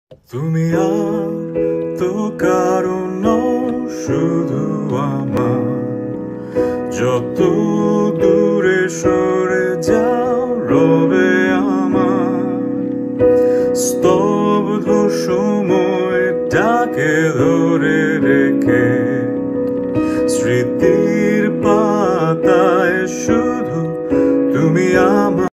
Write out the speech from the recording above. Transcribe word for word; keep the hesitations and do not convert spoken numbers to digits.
তুমি আর তো কারো নও, শুধু আমার। যত দূরে সরে যাও, রবে আমার স্তব্ধ সময়টাকে ধরে রেখে। স্মৃতির পাতায় শুধু তুমি আর